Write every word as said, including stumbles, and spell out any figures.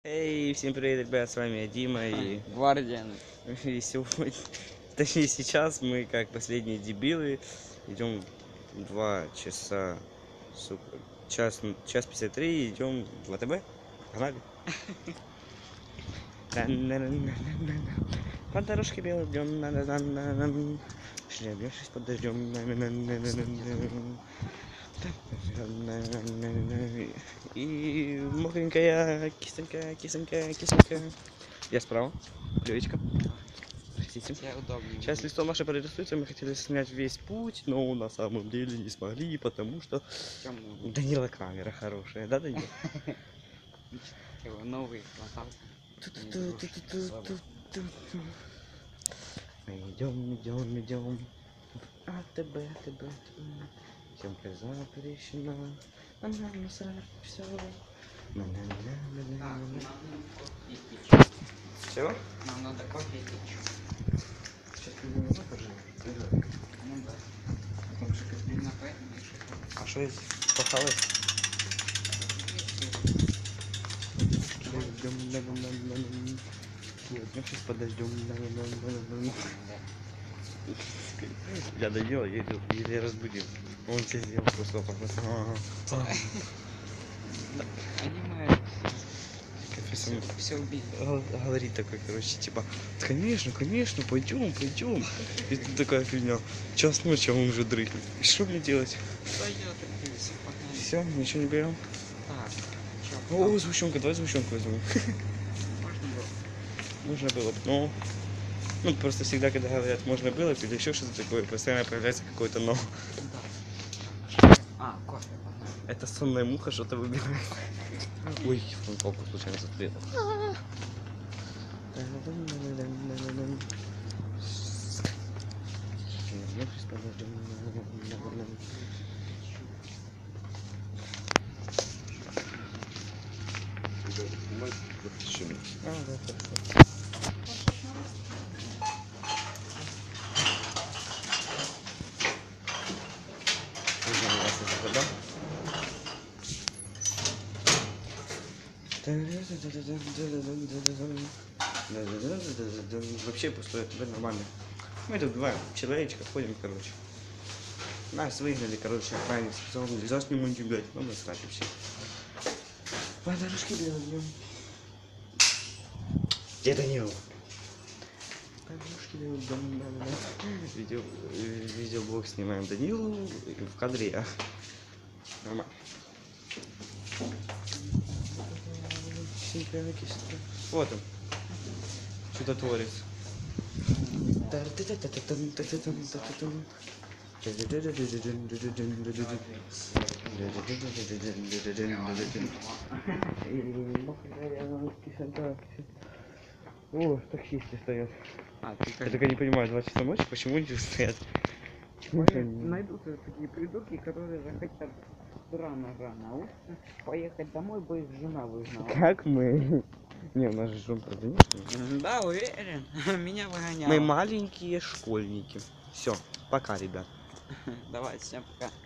Эй, всем привет, ребят, с вами Дима и... Гвардия. и сегодня, точнее сейчас мы, как последние дебилы, идем два часа, сука, час, час пятьдесят три, идем в ВТБ, погнали. По дорожке белой идем, шлябившись под дождем. И мокренькая кисонька, кисонька, кисонька. Я справа, Левичка. Простите. Сейчас листом наше прорисуется, мы хотели снять весь путь, но на самом деле не смогли, потому что Данила камера хорошая, да, Данила? Новый Мы идем, идем, идем. АТБ, АТБ, съемка запрещена. Она насрать все. Все? Нам надо кофе и пить. Сейчас ты не закажи. Ну да. Именно поэтому и шоколад. А что есть? Похавать? Сейчас подождем. Я доел, я еле разбудил. Он тебе сделал просто попросил. Аниме. Все, Все убили. говорит такой, короче, типа, конечно, конечно, пойдем, пойдем. И тут такая фигня. Час ночи, а он уже дрыхнет. И что мне делать? Пойдет, Все, ничего не берем. Так, О, сгущенка, давай сгущенку возьмем. можно было? Нужно было, но... Ну, просто всегда, когда говорят, можно было, или еще что-то такое, постоянно появляется какой-то но. Да. А, кофе, погнали. Это сонная муха что-то выбирает. Ой, он палку случайно затворил. Вообще пустое, это нормально. Мы тут два человечка ходим, короче. Нас выгнали, короче, охранник сказал, нельзя с ним удивлять, ну насрать вообще. По дорожке бежим. Где Данил? По дорожке бежим. Видео, видеоблог снимаем Данилу в кадре, а? Нормально. Вот он. Чудотворец. О, таксисты стоят. А, ты Я только не понимаю, два часа ночи, почему они стоят? Найдутся такие придурки, которые захотят рано-рано. А лучше поехать домой, бы их жена выгнала. Как мы? Не, у нас же жен, правда, нет? Да, уверен. Меня выгоняют. Мы маленькие школьники. Все, пока, ребят. Давай, всем пока.